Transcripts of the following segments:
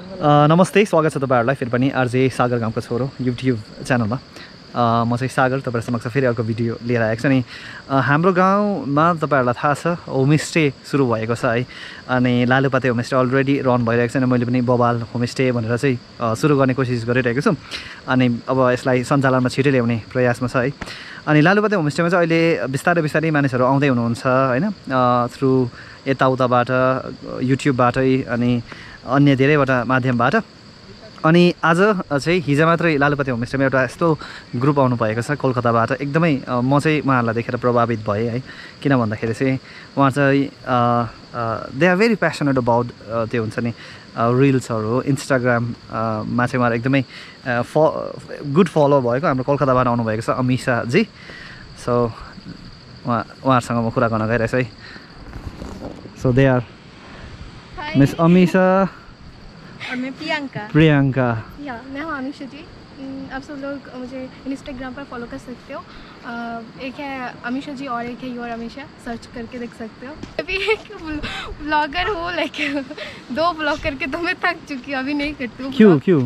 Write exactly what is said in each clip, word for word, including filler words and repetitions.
नमस्ते, स्वागत छ तपाईहरुलाई फेरि पनि आरजे सागर गाउँको छोरो युट्युब च्यानलमा। म चाहिँ सागर तपाईहरु समक्ष फेरि अर्को भिडियो लिएर आएको छु। अनि हाम्रो गाउँमा तपाईहरुलाई थाहा छ होमस्टे सुरु भएको छ है। अनि लालुपाते होमस्टे अलरेडी रन भइरहेको छ। अनि मैले पनि बबाल होमस्टे भनेर चाहिँ सुरु गर्ने कोसिस गरिरहेको छु। अनि अब यसलाई सञ्चालनमा छिटै ल्याउने प्रयासमा छ है। अनि लालुपाते होमस्टेमा चाहिँ अहिले बिस्तारै बिस्तारै मानिसहरू आउँदै हुनुहुन्छ हैन, थ्रु यताउताबाट युट्युबबाटै अनि अन्य धेरैवटा माध्यमबाट। अनि आज चाहिँ हिजो मात्रै लालुपाते होमस्टेमा एउटा यस्तो ग्रुप आउनु भएको छ कोलकाताबाट। एकदमै म चाहिँ उहाँहरूलाई देखेर प्रभावित भएँ है। किन भन्दाखेरि चाहिँ उहाँ चाहिँ they are very passionate about त्यो हुन्छ नि रिल्सहरू, इन्स्टाग्राममा चाहिँ उहाँहरू एकदमै फ गुड फलो भएको हाम्रो कोलकाताबाट आउनुभएको छ अमिषाजी। सो उहाँ उहाँहरूसँग म कुरा गर्न गइरहेको छु है। So they are Miss Amisha और मैं प्रियंका। प्रियंका या मैं हूँ अमीषा जी। आप सब लोग मुझे इंस्टाग्राम पर फॉलो कर सकते हो। एक है अमीषा जी और एक है योर अमीषा, सर्च करके देख सकते हो। अभी एक ब्लॉगर हूँ, लाइक दो ब्लॉग करके तो मैं थक चुकी हूँ, अभी नहीं करती हूँ। क्यों क्यों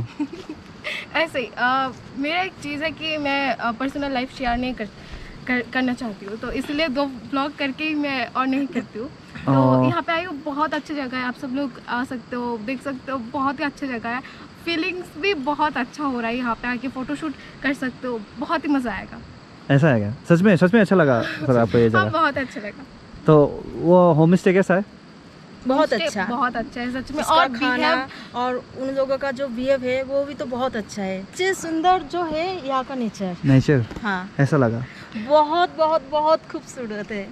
ऐसे ही मेरा एक चीज़ है कि मैं पर्सनल लाइफ शेयर नहीं कर, कर करना चाहती हूँ, तो इसलिए दो ब्लॉग करके ही मैं और नहीं करती हूँ। तो यहाँ पे आई हूँ, बहुत अच्छी जगह है, आप सब लोग आ सकते हो, देख सकते हो, बहुत ही अच्छी जगह है। फीलिंग्स भी बहुत अच्छा हो रहा है, यहाँ पे आके फोटोशूट कर सकते हो, बहुत ही मज़ा आएगा। ऐसा है क्या? सच में सच में अच्छा लगा सर आपको ये जगह? हाँ, बहुत अच्छा लगा। तो वो होम स्टे कैसा है? बहुत अच्छा, बहुत अच्छा है सच में। और खाना और उन लोगों का जो बिहेव है वो भी तो बहुत अच्छा है। सबसे सुंदर जो है यहाँ का नेचर। नेचर हाँ, ऐसा लगा बहुत बहुत बहुत खूबसूरत है।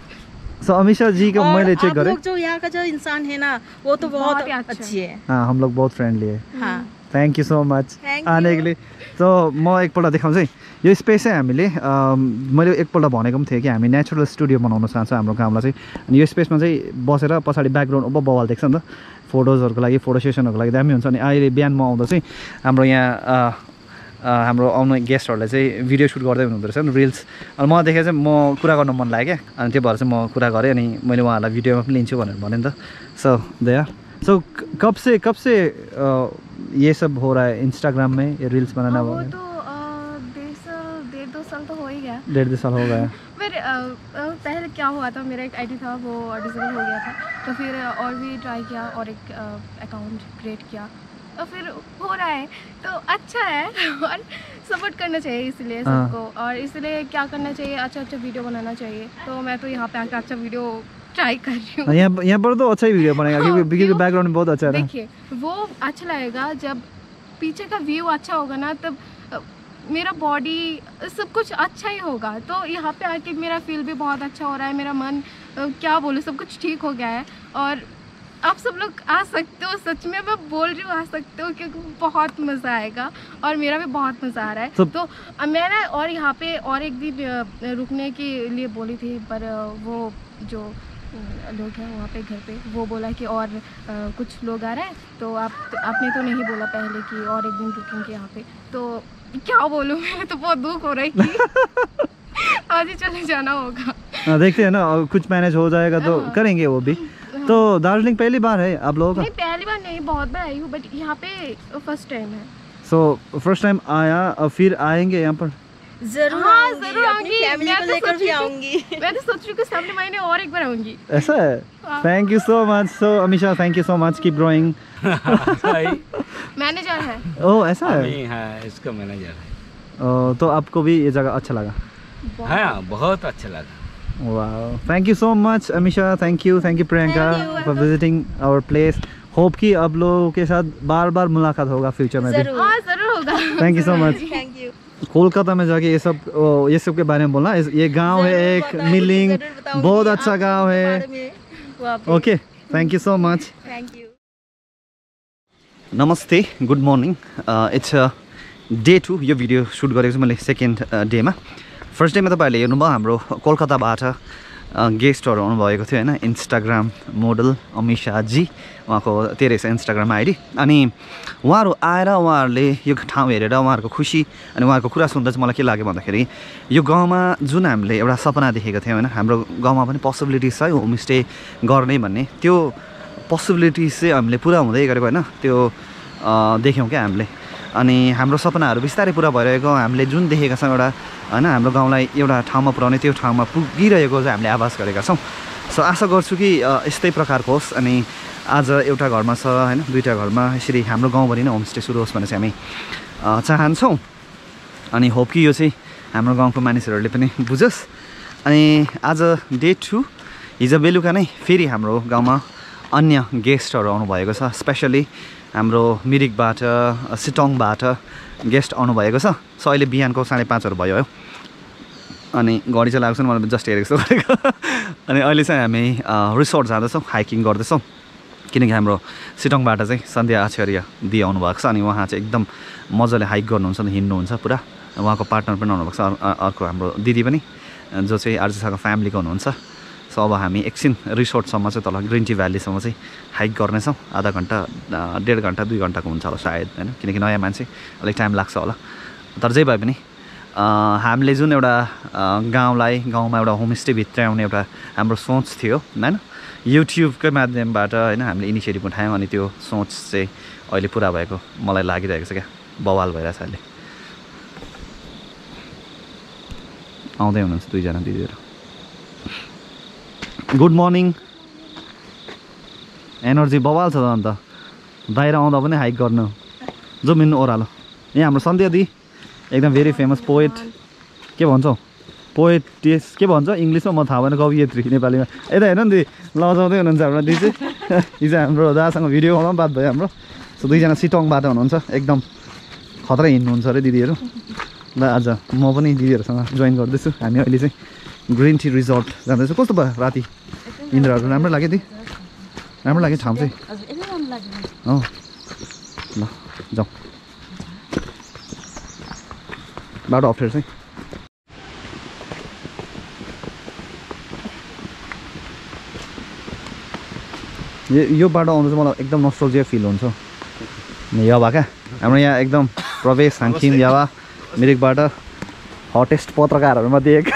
सो अमीषा जी का मैंने चेक करे, जो यहाँ का जो इंसान है ना वो तो बहुत, बहुत अच्छी है। हाँ, हम लोग बहुत फ्रेंडली है। हाँ, थैंक यू सो मच आने के लिए। तो म एकपल्ट देखाउँछु है। यो स्पेस चाहिँ हामीले मैले एकपल्ट भनेको पनि थिएँ कि हामी नेचुरल स्टुडियो बनाउन चाहन्छौँ हाम्रो गाउँलाई चाहिँ। अनि यो स्पेसमा चाहिँ बसेर पछाडि ब्याकग्राउन्ड अब बवाल देख्छ नि त, फोटोजहरूको लागि, फोटो सेसनहरूको लागि दामी हुन्छ। अनि अहिले बिहान म आउँदा चाहिँ हाम्रो यहाँ हाम्रो आउने गेस्टहरूलाई चाहिँ भिडियो सुट गर्दै हुनुहुँदो रहेछ नि, रिल्स। अनि मलाई देखेर चाहिँ म कुरा गर्न मन लाग्यो क्या। अनि त्यो भएर चाहिँ म कुरा गरेँ। अनि मैले उहाँहरूलाई भिडियोमा पनि लिन्छु भनेर भने नि त। सो दया सो कब से कब से ये सब हो रहा है इंस्टाग्राम में, ये रील्स बनाना? वो तो डेढ़ साल डेढ़ दो साल तो हो ही गया। डेढ़ दो साल हो गया। फिर पहले क्या हुआ था, मेरा एक आईडी था वो डिसेबल हो गया था, तो फिर और भी ट्राई किया और एक अकाउंट क्रिएट किया, और फिर हो रहा है तो अच्छा है। और सपोर्ट करना चाहिए इसलिए सबको, और इसलिए क्या करना चाहिए, अच्छा अच्छा वीडियो बनाना चाहिए। तो मैं तो यहाँ पे आकर अच्छा वीडियो ट्राई कर रही हूँ। यहाँ यहाँ पर तो अच्छा ही वीडियो बनेगा क्योंकि बैकग्राउंड में बहुत अच्छा है। देखिए वो अच्छा लगेगा जब पीछे का व्यू अच्छा होगा ना, तब मेरा बॉडी सब कुछ अच्छा ही होगा। तो यहाँ पे आके मेरा फील भी बहुत अच्छा हो रहा है, मेरा मन क्या बोलूँ सब कुछ ठीक हो गया है। और आप सब लोग आ सकते हो, सच में मैं बोल रही हूँ आ सकते हो, क्योंकि बहुत मज़ा आएगा और मेरा भी बहुत मज़ा आ रहा है। तो, तो मैं ना और यहाँ पे और एक दिन रुकने के लिए बोली थी, पर वो जो लोग हैं वहाँ पे घर पे वो बोला कि और आ, कुछ लोग आ रहे हैं, तो आप तो, आपने तो नहीं बोला पहले कि और एक दिन रुकेंगे यहाँ पे। तो क्या बोलूँ, मेरे तो बहुत दुख हो रहा है कि आज ही चले जाना होगा। देखते हैं ना, कुछ मैनेज हो जाएगा तो करेंगे वो भी। तो दार्जिलिंग पहली बार है आप लोगों का? नहीं, पहली बार नहीं, बहुत बार आई हूँ, बट यहाँ पे फर्स्ट टाइम है। सो फर्स्ट टाइम आया और फिर आएंगे यहाँ पर? जरूर हाँ, आऊंगी, जरूर आऊंगी, फैमिली को लेकर भी आऊंगी। मैं तो सोच रही हूँ सामने महीने और एक बार आऊंगी। ऐसा है? Thank you so much. So Amisha, thank you so much, keep growing. Manager है। ओह ऐसा है? हाँ, इसका मैनेजर है। ओ, तो आपको भी ये जगह अच्छा लगा? हाँ, बहुत अच्छा लगा। वाह, thank you so much Amisha, thank you thank you Priyanka for visiting our place. Hope कि आप लोगों के साथ बार बार मुलाकात होगा फ्यूचर में भी। हाँ, जरूर होगा। Thank you so much. Thank you. Kolkata में जाके ये सब ये सब के बारे में बोलना। ये गांव है एक मिलिंग, बहुत अच्छा गांव है। Okay, thank you so much. Thank you. नमस्ते, good morning. It's day two. यो भिडियो सुट गरेको छु मैले सेकेन्ड डेमा। फर्स्ट डेमा तपाईँहरूले हेर्नुभयो हाम्रो कोलकाताबाट गेस्टहरू आउनुभएको थियो होइन, इन्स्टाग्राम मोडल अमीषाजी, उहाँको त्यही रहेछ इन्स्टाग्राम आइडी। अनि उहाँहरू आएर उहाँहरूले यो ठाउँ हेरेर उहाँहरूको खुसी अनि उहाँहरूको कुरा सुन्दा चाहिँ मलाई के लाग्यो भन्दाखेरि यो गाउँमा जुन हामीले एउटा सपना देखेको थियौँ होइन, हाम्रो गाउँमा पनि पोसिबिलिटिज छ होमस्टे गर्ने भन्ने, त्यो पोसिबिलिटिज चाहिँ हामीले पुरा हुँदै गरेको होइन। त्यो देख्यौँ क्या हामीले। अनि हाम्रो सपनाहरू बिस्तारै पुरा भइरहेको हामीले जुन देखेका छौँ एउटा होइन हाम्रो गाउँलाई एउटा ठाउँमा पुर्याउने त्यो ठाउँमा पुगिरहेको चाहिँ हामीले आभास गरेका छौँ। सो आशा गर्छु कि यस्तै प्रकारको होस् अनि आज एउटा घरमा छ होइन दुईवटा घरमा यसरी हाम्रो गाउँभरि नै होमस्टे सुरु होस् भनेर चाहिँ हामी चाहन्छौँ। अनि होप कि यो चाहिँ हाम्रो गाउँको मानिसहरूले पनि बुझोस्। अनि आज डे टू हिजो बेलुका नै फेरि हाम्रो गाउँमा अन्य गेस्टहरू आउनुभएको छ। स्पेसली हाम्रो मिरिकबाट सिटोङबाट गेस्ट आउनुभएको छ। सो अहिले बिहानको साढे पाँचहरू भयो है अनि घडी चाहिँ लाग्छ मलाई जस्ट हेरेको जस्तो गरेको। अनि अहिले चाहिँ हामी रिसोर्ट जाँदैछौँ हाइकिङ गर्दैछौँ किनकि हाम्रो सिटोङबाट चाहिँ सन्ध्या आचार्य दिदी आउनुभएको छ अनि उहाँ चाहिँ एकदम मजाले हाइक गर्नुहुन्छ हिँड्नुहुन्छ पुरा। उहाँको पार्टनर पनि आउनुभएको छ अर्को हाम्रो दिदी पनि जो चाहिँ आर्जेसँग फ्यामिलीको हुनुहुन्छ। सो अब हामी एकछिन रिसोर्टसम्म चाहिँ तल ग्रिन टी भ्यालीसम्म चाहिँ हाइक गर्नेछौँ। आधा घन्टा डेढ घन्टा दुई घन्टाको हुन्छ होला सायद होइन किनकि नयाँ मान्छे अलिक टाइम लाग्छ होला। तर जे भए पनि हामीले जुन एउटा गाउँलाई गाउँमा एउटा होमस्टे भित्राउने एउटा हाम्रो सोच थियो होइन युट्युबकै माध्यमबाट होइन हामीले इनिसिएटिभ उठायौँ अनि त्यो सोच चाहिँ अहिले पुरा भएको मलाई लागिरहेको छ क्या। बवाल भइरहेछ अहिले। आउँदै हुनुहुन्छ दुईजना दिदीहरू। Good morning. एनर्जी बवाल छ त अन्त बाहिर आउँदा पनि हाइक गर्नु जो मिल्नु ओह्रालो। यहाँ हाम्रो सन्ध्या दी एकदम भेरी फेमस पोएट के भन्छौ पोएट टेस के भन्छ इङ्ग्लिसमा म थाहा भएन कवियत्री नेपालीमा। यता हेर्नु नि दी लजाउँदै हुनुहुन्छ हाम्रो दी चाहिँ हिजो हाम्रो दादासँग भिडियो कलमा बात भयो हाम्रो। सो दुईजना सिटोङबाट हुनुहुन्छ एकदम खतरा हिँड्नुहुन्छ अरे दिदीहरू। ल आज म पनि दिदीहरूसँग जोइन गर्दैछु। हामी अहिले चाहिँ ग्रिन टी रिजोर्ट जाँदैछु। कस्तो भयो राति इन्द्रहरू राम्रो लाग्यो दी राम्रो लाग्यो ठाउँ चाहिँ अँ ल जाउँ बाटो अप्ठ्यारो चाहिँ। यो बाटो आउँदा चाहिँ मलाई एकदम नस्ट्रोल्जिया फिल हुन्छ। यावा क्या हाम्रो यहाँ एकदम प्रवेश हाङखिम यावा मिरिकबाट हटेस्ट पत्रकारहरूमध्ये एक।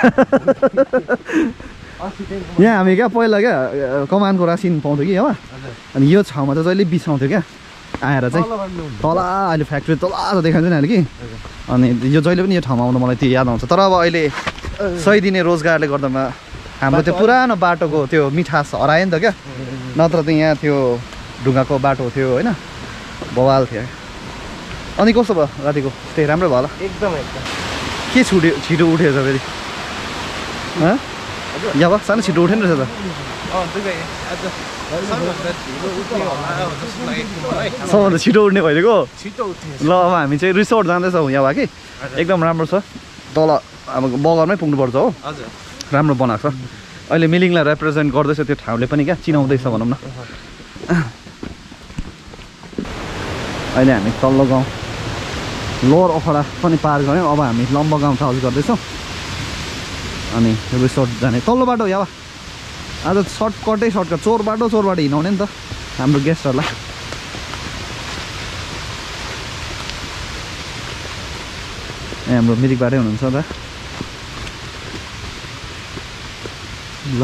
यहाँ हामी क्या पहिला क्या कमानको रासिन पाउँथ्यो कि यावा अनि यो ठाउँमा चाहिँ जहिले बिसाउँथ्यो क्या आएर चाहिँ तल अहिले फ्याक्ट्री तल त देखाउँछ नि अहिले कि। अनि यो जहिले पनि यो ठाउँमा आउँदा मलाई त्यो याद आउँछ। तर अब अहिले सही दिने रोजगारले गर्दामा हाम्रो त्यो पुरानो बाटोको त्यो मिठास हरायो नि त क्या। नत्र त यहाँ त्यो ढुङ्गाको बाटो थियो होइन बवाल थियो। अनि कस्तो भयो रातिको स्टे राम्रो भयो होला एकदम एकदम। के छुट्यो छिटो उठेछ फेरि यहाँ भयो सानो छिटो उठेन रहेछ त। सबभन्दा छिटो उठ्ने भइदिएको ल। अब हामी चाहिँ रिसोर्ट जाँदैछौँ यहाँ भयो कि एकदम राम्रो छ तल अब बगरमै पुग्नुपर्छ हो राम्रो बनाएको छ। अहिले मिलिङलाई रिप्रेजेन्ट गर्दैछ त्यो ठाउँले पनि क्या चिनाउँदैछ भनौँ न। अहिले हामी तल्लो गाउँ लोवर ओखडा पनि पार गऱ्यौँ। अब हामी लम्बा गाउँ टच गर्दैछौँ अनि रिसोर्ट जाने तल्लो बाटो यावा आज सर्टकटै सर्टकट चोर बाटो चोर बाटो हिँडाउने नि त हाम्रो गेस्टहरूलाई। ए हाम्रो मिरिकबाटै हुनुहुन्छ त ल।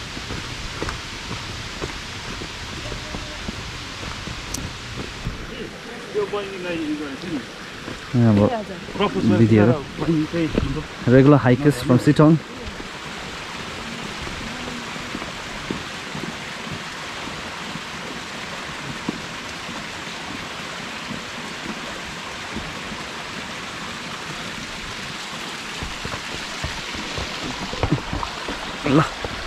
अब दिदीहरू रेगुलर हाइकर्स फ्रम सिटोङ। ल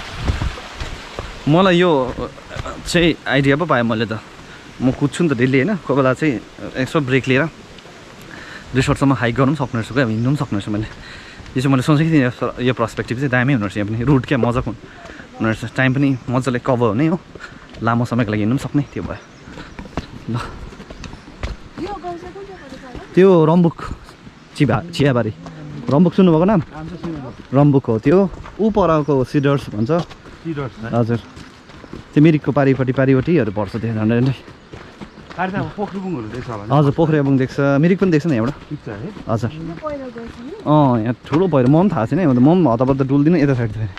मलाई यो चाहिँ आइडिया पो पाएँ मैले त। म कुद्छु नि त डेली होइन कोही बेला चाहिँ यसो ब्रेक लिएर रिसोर्टसम्म हाइक गर्नु पनि सक्ने रहेछु क्या हिँड्नु पनि सक्ने रहेछु। मैले यो चाहिँ मैले सोचेको थिएँ यो पर्सपेक्टिभ चाहिँ दामी हुने रहेछ। यहाँ पनि रुट क्या मजाको हुने रहेछ टाइम पनि मजाले कभर हुने हो लामो समयको लागि हिँड्नु पनि सक्ने त्यो भयो। ल त्यो रम्बुक चिया चियाबारी रम्बुक सुन्नुभएको नाम रम्बुक हो त्यो ऊ परको सिडर्स भन्छ हजुर त्यो मिरिकको पारिपट्टि पारिपट्टिहरू पर्छ त्यो झन्डै झन्डै। हजुर पोखरेबुङ देख्छ मिरिक पनि देख्छ नि यहाँबाट हजुर। अँ यहाँ ठुलो पहिरो म पनि थाहा छैन म पनि हतपत्त डुल्दिनँ यता साइड थियो।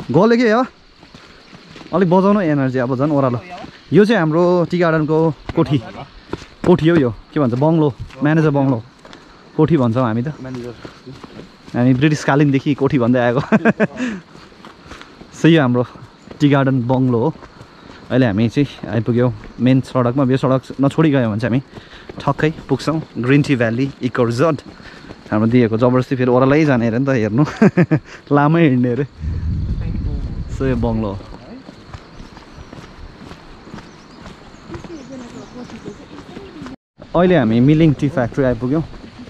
गल्यो के हो अलिक बजाउनु एनर्जी अब झन् ओह्रालो यो चाहिँ हाम्रो टी गार्डनको कोठी कोठी हो यो के भन्छ बङ्गलो म्यानेजर बङ्गलो कोठी भन्छौँ हामी त हामी ब्रिटिसकालीनदेखि कोठी भन्दै आएको सही हाम्रो टी गार्डन बङ्गलो हो अहिले हामी चाहिँ आइपुग्यौँ मेन सडकमा यो सडक नछोडी गयो भने चाहिँ हामी ठक्कै पुग्छौँ green tea valley eco resort हाम्रो दिएको जबरजस्ती फेरि ओह्रालै जाने अरे नि त हेर्नु लामै हिँड्ने अरे सो यो बङ्गलो हो अहिले हामी मिलिङ टी फ्याक्ट्री आइपुग्यौँ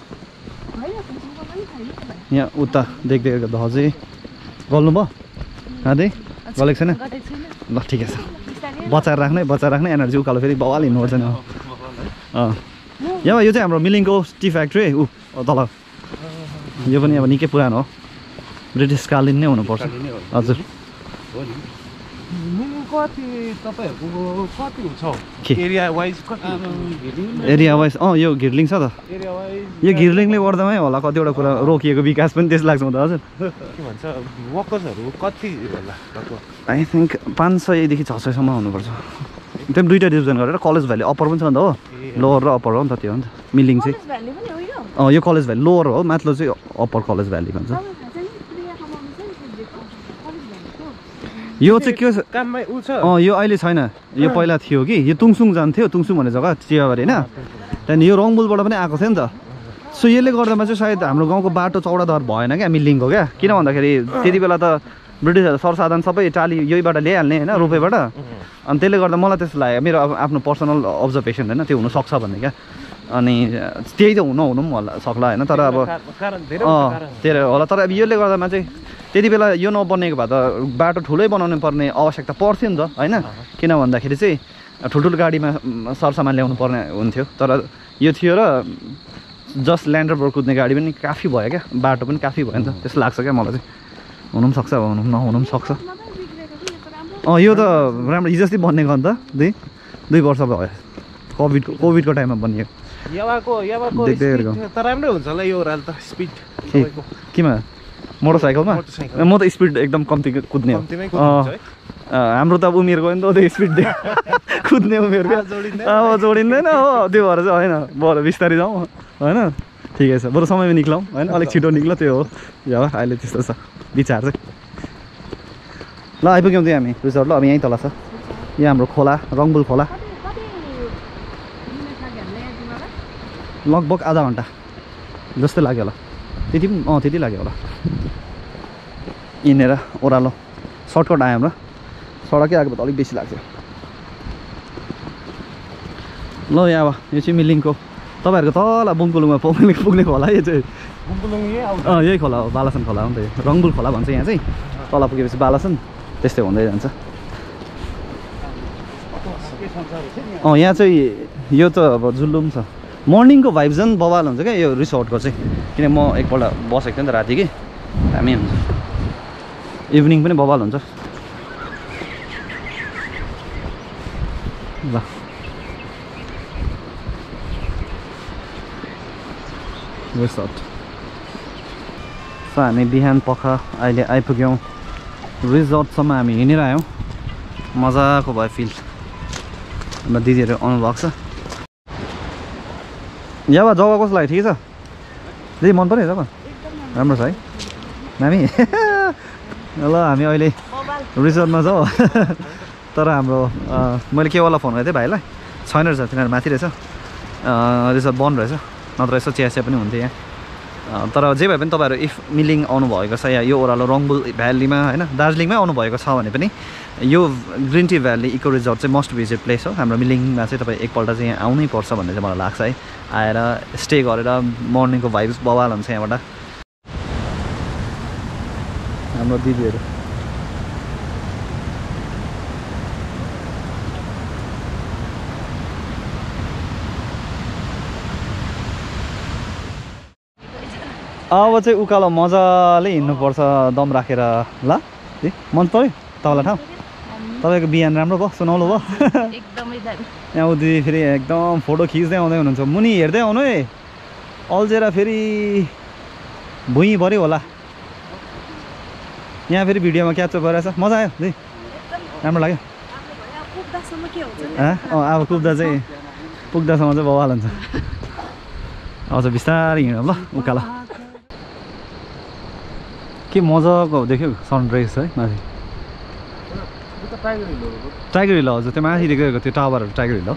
यहाँ उता देख्दै हजुर गल्नु भयो खाँदै गलेको छैन ल ठिकै छ बचाएर राख्ने बचाएर राख्ने एनर्जी उकालो फेरि बवाल हिँड्नुपर्छ नि अँ यहाँ यो चाहिँ हाम्रो मिलिङको टी फ्याक्ट्री ऊ तल यो पनि अब निकै पुरानो हो ब्रिटिसकालीन नै हुनुपर्छ हजुर एरिया वाइज अँ यो घिर्लिङ छ त यो घिर्लिङले गर्दामै होला कतिवटा कुरा रोकिएको विकास पनि त्यस्तो लाग्छ म त हजुर आई थिङ्क पाँच सयदेखि छ सयसम्म हुनुपर्छ त्यो पनि दुईवटा डिभिजन गरेर कलेज भ्याली अप्पर पनि छ नि त हो लोवर र अप्पर हो नि त त्यो हो नि त मिलिङ चाहिँ अँ यो कलेज भ्याली लोवर हो माथिल्लो चाहिँ अप्पर कलेज भ्याली भन्छ यो चाहिँ के छ अँ यो अहिले छैन यो पहिला थियो कि यो तुङसुङ जान्थ्यो तुङसुङ भन्ने जग्गा चियाबारी होइन त्यहाँदेखि यो रङबुलबाट पनि आएको थियो नि त सो यसले गर्दामा चाहिँ सायद हाम्रो गाउँको बाटो चौडादर भएन क्या मिलिङको क्या किन भन्दाखेरि त्यति बेला त ब्रिटिसहरू सरसाधन सबै टाली यहीबाट ल्याइहाल्ने होइन रोपेबाट अनि त्यसले गर्दा मलाई त्यस्तो लाग्यो मेरो अब आफ्नो पर्सनल अब्जर्भेसन होइन त्यो हुनसक्छ भन्ने क्या अनि त्यही त हुनु हुनु पनि होला सक्ला होइन तर अब अँ त्यही होला तर अब यसले गर्दामा चाहिँ त्यति बेला यो नबनेको भए त बाटो ठुलै बनाउनु पर्ने आवश्यकता पर्थ्यो नि त होइन किन भन्दाखेरि चाहिँ ठुल्ठुलो गाडीमा सरसामान ल्याउनु पर्ने हुन्थ्यो तर यो थियो र जस्ट ल्यान्डरबाट कुद्ने गाडी पनि काफी भयो क्या बाटो पनि काफी भयो नि त त्यस्तो लाग्छ क्या मलाई चाहिँ हुनु पनि सक्छ हुनु नहुनु पनि सक्छ अँ यो त राम्रो हिजो जस्तै बनिएको अन्त दुई दुई वर्ष भयो कोभिडको कोभिडको टाइममा बनिएको राम्रै हुन्छ होला यो त स्पिड केमा मोटरसाइकलमा म त स्पिड एकदम कम्ती कुद्ने हो हाम्रो त अब उमेर गयो नि त त्यो स्पिड कुद्ने उमेर अब जोडिँदैन हो त्यो भएर चाहिँ होइन बरु बिस्तारै जाउँ होइन ठिकै छ बरु समयमा निक्लाउँ होइन अलिक छिटो निक्ल त्यो हो यो अहिले त्यस्तो छ विचार चाहिँ ल आइपुग्यौँ त्यहाँ हामी रिजोर्ट ल अब यहीँ तल छ यहाँ हाम्रो खोला रङबुल खोला लगभग आधा घन्टा जस्तै लाग्यो होला त्यति पनि अँ त्यति लाग्यो होला हिँडेर ओह्रालो सर्टकट आयो हाम्रो सडकै आएको त अलिक बेसी लाग्छ ल यहाँ अब यो चाहिँ मिलिङको तपाईँहरूको तल बुङकुलुङमा पुग्ने पुग्नेको होला यो चाहिँ अँ यही खोला हो बालासन खोला हो नि त यो रङबुल खोला भन्छ यहाँ चाहिँ तल पुगेपछि बालासन त्यस्तै हुँदै जान्छ अँ यहाँ चाहिँ यो त अब जुल्लुम छ मर्निङको भाइब झन् बवाल हुन्छ क्या यो रिसोर्टको चाहिँ किन म एकपल्ट बसेको थिएँ नि त राति कि दामी हुन्छ इभिनिङ पनि बवाल हुन्छ ल रिसोर्ट सो हामी बिहान पख अहिले आइपुग्यौँ रिजोर्टसम्म हामी हिँडेर आयौँ मजाको भयो फिल हाम्रो दिदीहरू आउनुभएको छ यहाँ बा जग्गा कस्तो लाग्यो ठिकै छ दिदी मन पऱ्यो जग्गा राम्रो छ है नामी ल हामी अहिले रिजोर्टमा जाउँ तर हाम्रो मैले के वाला फोन गरेको थिएँ भाइलाई छैन रहेछ तिनीहरू माथि रहेछ रिजोर्ट बन्द रहेछ नत्र यसो चिया चिया पनि हुन्थ्यो यहाँ तर जे भए पनि तपाईँहरू इफ मिलिङ आउनुभएको छ या यो ओह्रालो रङबुल भ्यालीमा होइन दार्जिलिङमै आउनुभएको छ भने पनि यो green tea valley eco resort चाहिँ मस्ट भिजिट प्लेस हो हाम्रो मिलिङमा चाहिँ तपाईँ एकपल्ट चाहिँ यहाँ आउनै पर्छ भन्ने चाहिँ मलाई लाग्छ है आएर स्टे गरेर मर्निङको भाइब्स बवाल हुन्छ यहाँबाट हाम्रो दिदीहरू अब चाहिँ उकालो मजाले हिँड्नुपर्छ दम राखेर ल मन पऱ्यो तपाईँलाई ठाउँ तपाईँको बिहान राम्रो भयो सुनाउनु भयो यहाँ दिदी फेरि एकदम फोटो खिच्दै आउँदै हुनुहुन्छ मुनि हेर्दै आउनु है अल्झेर फेरि भुइँभरि होला यहाँ फेरि भिडियोमा क्याप्चर भइरहेछ मजा आयो है राम्रो लाग्यो अँ अब कुद्दा चाहिँ पुग्दासम्म चाहिँ बवाल हुन्छ अझ बिस्तारै हिँडौँ ल उकालो के मजाको देख्यो सनराइज है माथि टाइगर हिल हजुर त्यो माथि देखेको त्यो टावरहरू टाइगर हिल हो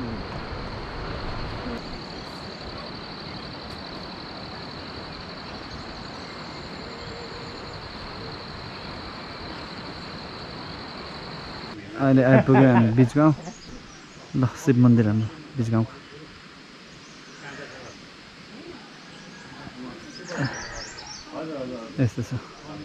अहिले आइपुग्यो हामी बिच गाउँ ल शिव मन्दिर हाम्रो बिच गाउँको यस्तो छ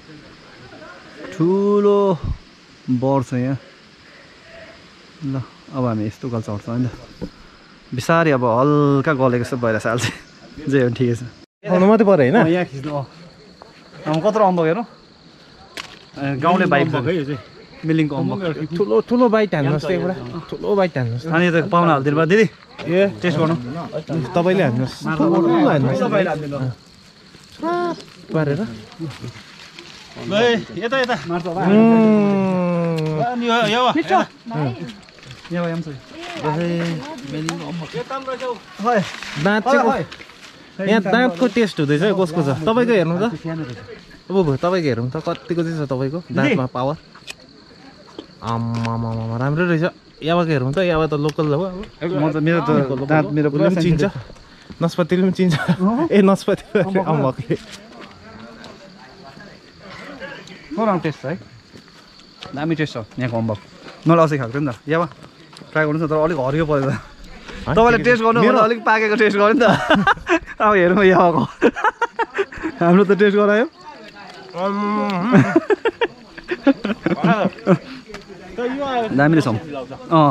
ठुलो बर छ यहाँ ल अब हामी यस्तो गल चढ्छौँ होइन बिस्तारै अब हल्का गलेको जस्तो भइरहेछ अहिले जे हो ठिकै छ आउनु मात्रै पऱ्यो होइन यहाँ खिच्नु अँ कत्रो अम्बक हेरौँ गाउँले बाइक है यो चाहिँ मिलिङको अम्बक ठुलो ठुलो बाइट हान्नुहोस् त एउटा ठुलो बाइट हान्नुहोस् अनि त पाहुना हालिदिनु भयो दिदी ए टेस्ट गर्नु तपाईँले हान्नुहोस् ठुलो हान्नुहोस् पारेर यता यता दाँत चाहिँ यहाँ दाँतको टेस्ट हुँदैछ कसको छ तपाईँको हेर्नु त अब भयो तपाईँको हेरौँ त कतिको चाहिँ छ तपाईँको दाँतमा पावर आम्मामा राम्रै रहेछ याबाको हेरौँ त याबा त लोकल हो म त मेरो त दाँत मेरो पुरा पनि चिन्छ नस्पतिले पनि चिन्छ ए नस्पति अम्बकले राम्रो टेस्ट छ है दामी टेस्ट छ यहाँको अम्बक मैले अस्ति खाएको थिएँ नि त याबा ट्राई गर्नुहोस् न तर अलिक हरियो पऱ्यो त तपाईँले टेस्ट गर्नु भने अलिक पाकेको टेस्ट गर्यो नि त अब हेरौँ याबाको हाम्रो त टेस्ट गरायो दामी रहेछ अँ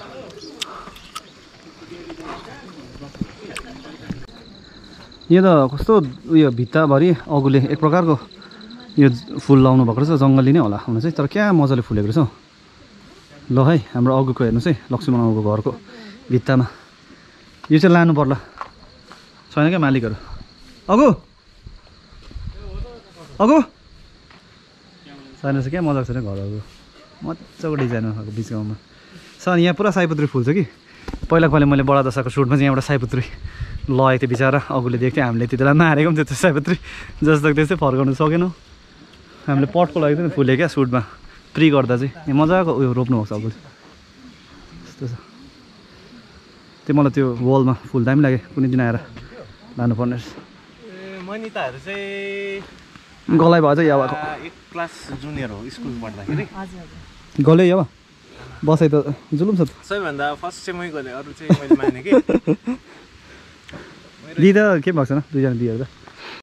यो त कस्तो उयो भित्ताभरि अघुले एक प्रकारको यो फुल लाउनु भएको रहेछ जङ्गली नै होला हुन चाहिँ तर क्या मजाले फुलेको रहेछ ल है हाम्रो अघुको हेर्नुहोस् है लक्ष्मण अघुको घरको भित्तामा यो चाहिँ लानु पर्ला छैन क्या मालिकहरू अघु अघु छैन रहेछ क्या मजाको छैन घरहरू मजाको डिजाइनमा भएको बिच गाउँमा सर यहाँ पुरा सयपत्री फुल छ कि पहिला पहिला मैले बडा दशाको सुटमा चाहिँ एउटा सयपत्री लगेको थियो बिचरा अघुले देख्थ्यो हामीले त्यति बेला नहारेको पनि थियो त्यो सयपत्री जस्तो त्यस्तै फर्काउनु सकेनौँ हामीले पटको लगेको थियो नि फुले क्या सुटमा प्री गर्दा चाहिँ यहाँ मजाको उयो रोप्नुभएको छ अघु यस्तो छ त्यो मलाई त्यो वलमा फुल दामी लाग्यो कुनै दिन आएर लानुपर्ने रहेछ मनिताहरू चाहिँ गलाइ भयो चाहिँ याबाको एक क्लास जुनियर हो स्कुल पढ्दाखेरि गले याबा बसाइ त जुलुम छ त सबैभन्दा फर्स्ट चाहिँ मै गलेँ अरू चाहिँ मैले माने कि दिदी त के भएको छैन दुईजना दिदीहरू त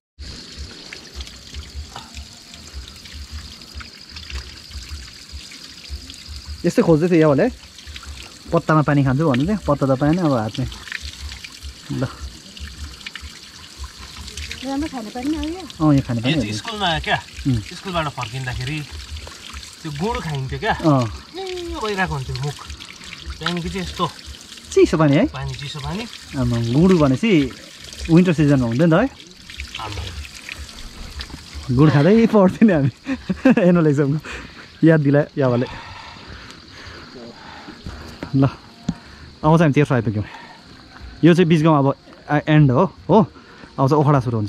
यस्तै खोज्दै थियो याबाले पत्तामा पानी खान्छु भन्नु चाहिँ पत्ता त पाएन अब हातमै ल अँ यहाँ खाने पानी स्कुलमा क्या स्कुलबाट फर्किँदाखेरि त्यो गुड खाइन्थ्यो क्या अँ भइरहेको हुन्थ्यो मुख त्यहाँदेखि चाहिँ यस्तो चिसो पानी है पानी चिसो पानी आमा गुडु भनेपछि विन्टर सिजनमा हुँदैन त है गुड खाँदै पढ्थ्यो नि हामी एनुअल एक्जामको याद दिलायो याबाले ल अब चाहिँ हामी तेर्सो आइपुग्यौँ यो चाहिँ बिच गाउँ अब एन्ड हो हो अब चाहिँ ओखडा सुरु हुन्छ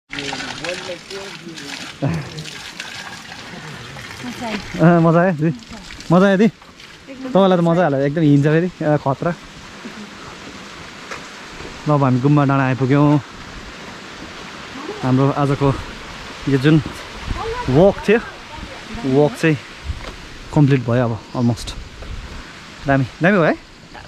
मजा आयो दिदी मजा आयो दिदी तपाईँलाई त मजा हाल्यो एकदम हिँड्छ फेरि खतरा ल अब हामी गुम्बा डाँडा आइपुग्यौँ हाम्रो आजको यो जुन वक थियो वक चाहिँ कम्प्लिट भयो अब अलमोस्ट दामी दामी भयो है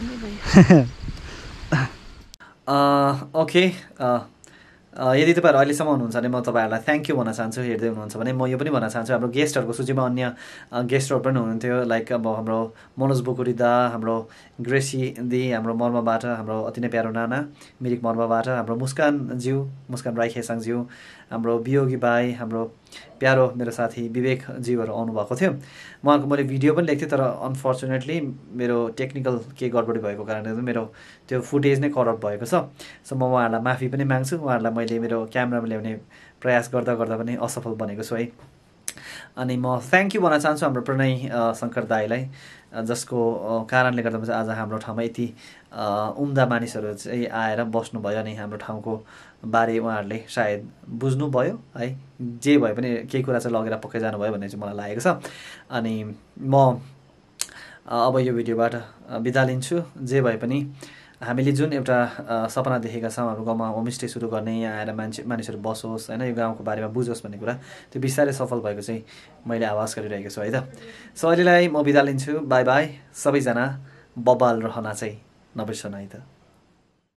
ओके यदि तपाईँहरू अहिलेसम्म हुनुहुन्छ भने म तपाईँहरूलाई थ्याङ्क यू भन्न चाहन्छु हेर्दै हुनुहुन्छ भने म यो पनि भन्न चाहन्छु हाम्रो गेस्टहरूको सूचीमा अन्य गेस्टहरू पनि हुनुहुन्थ्यो लाइक अब हाम्रो मनोज बुकुरी दा हाम्रो ग्रेसी दी हाम्रो मर्माबाट हाम्रो अति नै प्यारो नाना मिरिक मर्माबाट हाम्रो मुस्कान ज्यू मुस्कान राई खेसाङ ज्यू हाम्रो वियोगी भाइ हाम्रो प्यारो मेरो साथी विवेक ज्यूहरू आउनुभएको थियो उहाँको मैले भिडियो पनि लेख्थेँ तर अनफर्चुनेटली मेरो टेक्निकल केही गडबडी भएको कारणले चाहिँ मेरो त्यो फुटेज नै करप्ट भएको छ सो म उहाँहरूलाई माफी पनि माग्छु उहाँहरूलाई मैले मेरो क्यामेरामा ल्याउने प्रयास गर्दा गर्दा पनि असफल बनेको छु है अनि म थ्याङ्क यू भन्न चाहन्छु हाम्रो प्रणय शङ्कर दाईलाई, जसको कारणले गर्दा चाहिँ आज हाम्रो ठाउँमा यति उम्दा मानिसहरू चाहिँ आएर बस्नुभयो। अनि हाम्रो ठाउँको बारे उहाँहरूले सायद बुझ्नुभयो है, जे भए पनि केही कुरा चाहिँ लगेर पक्कै जानुभयो भन्ने चाहिँ मलाई लागेको छ। अनि म अब यो भिडियोबाट बिदा लिन्छु। जे भए पनि हामीले जुन एउटा सपना देखेका छौँ हाम्रो गाउँमा होमस्टे सुरु गर्ने, यहाँ आएर मान्छे मानिसहरू बसोस् होइन, यो गाउँको बारेमा बुझोस् भन्ने कुरा, त्यो बिस्तारै सफल भएको चाहिँ मैले आवाज गरिरहेको छु है त। सो अहिलेलाई म बिदा लिन्छु। बाई बाई सबैजना, बबाल रहन चाहिँ नबिर्सनु है त।